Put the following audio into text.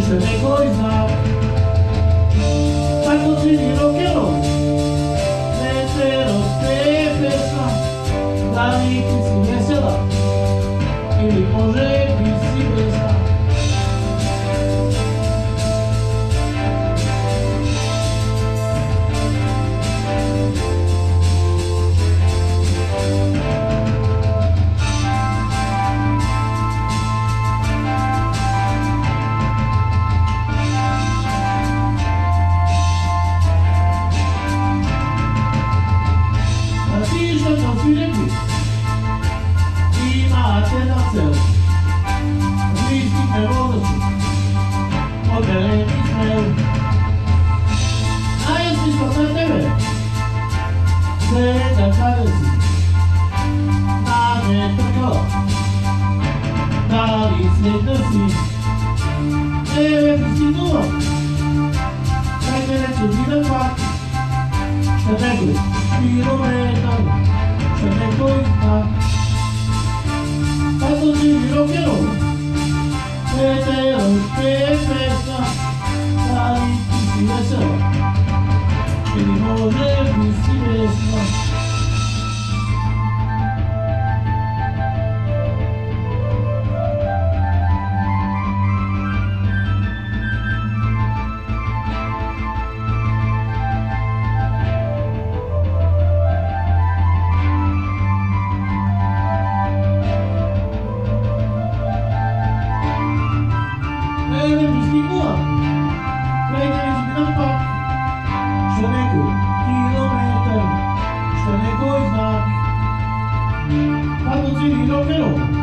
Jeszcze czegoś znak. Tak to czyni rockero. Letero te pesma. Dla nich jest wesela. Ili może być silvestra. Imate na celu Bliskime vodosti Odeleni smeu A jesteś to na tebe Sveta kada si Nade trkala Da li sveta si Tebe pristignuva Kaj te neću vidan pak Šta nekoj kilometar Šta nekoj znak Tanto ci rockero, letero che festa, dai ti si vesela, che di može mi si vesela. Kilometer, što neko znak, kako ci rockero.